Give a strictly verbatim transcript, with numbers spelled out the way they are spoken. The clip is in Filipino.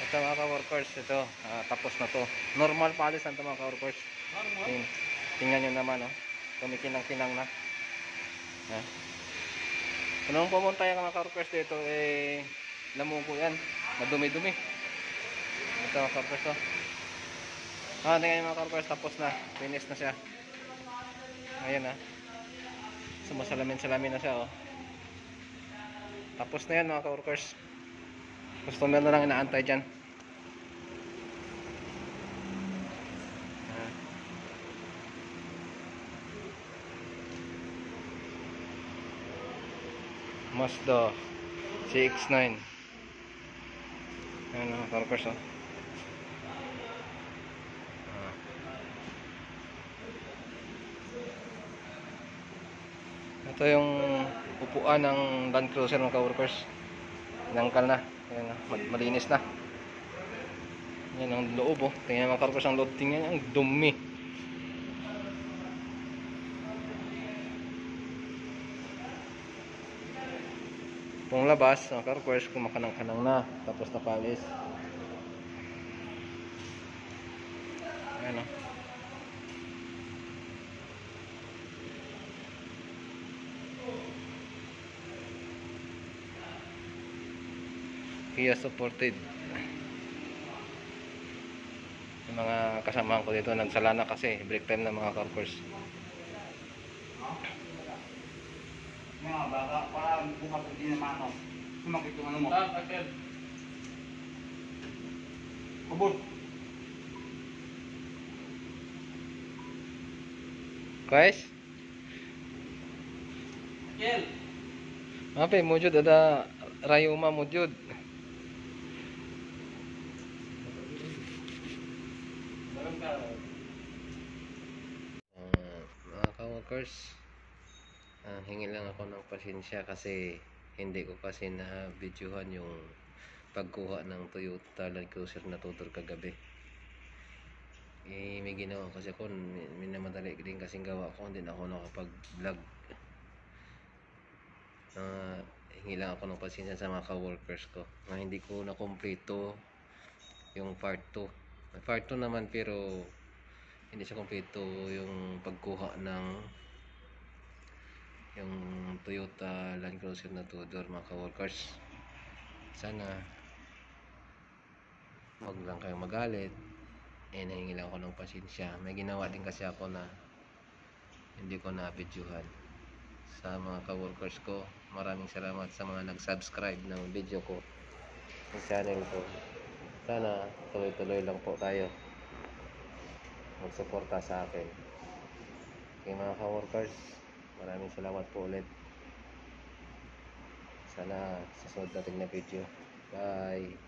Ito mga ka-workers, ito, ah, tapos na to. Normal palisan ito mga ka-workers. Ting tingnan nyo naman, oh. Kumikinang-kinang na. Ha? Nung pumunta yung mga ka-workers dito, eh, lamuko yan. Madumi-dumi. Ito mga ka-workers, oh. Ah, tingnan nyo mga ka-workers, tapos na. Finish na siya. Ayan, ha. Sumasalamin-salamin na siya, oh. Tapos na yan mga ka-workers. Customer na lang inaantay dyan. Mazda C X nine. Ayan mga ka-workers, oh. Ah. Ito yung upuan ng Land Cruiser mga ka-workers. Nangkal na. Ayan, malinis na. Yan ang loob, oh. Tingnan mga ka-workers ang loob. Tingnan ang dumi. Kung labas, mga ka-workers, kumakanang-kanang na. Tapos na palis. Ayan, oh. Kia supported. Yung mga kasamahan ko dito nagsala na kasi break time na mga ka-workers. Mga baka para bukas din naman ako. Sumakit yung ano mo. Ah, sakit. Kubot. Guys? Kel. Mape mo jud ada rayuma mo jud. Uh, mga ka-workers, uh, hingi lang ako ng pasensya kasi hindi ko kasi na videohan yung pagkuha ng Toyota Land Cruiser na tutor kagabi. Eh, may ginawa kasi ako, minamadali din kasing gawa ko, hindi na ako nakapag vlog. Uh, hingi lang ako ng pasensya sa mga ka-workers ko na hindi ko na kompleto yung part two. Part two naman pero hindi siya kompleto yung pagkuha ng yung Toyota Land Cruiser na two-door mga ka-workers. Sana wag lang kayong magalit. Eh, nahingi lang ako ng pasensya. May ginawa din kasi ako na hindi ko na-videohan. Sa mga ka-workers ko, maraming salamat sa mga nag-subscribe ng video ko sa channel ko. Sana tuloy-tuloy lang po tayo magsuporta sa akin. Okay mga ka-workers, maraming salamat po ulit. Sana sa sunod natin na video. Bye!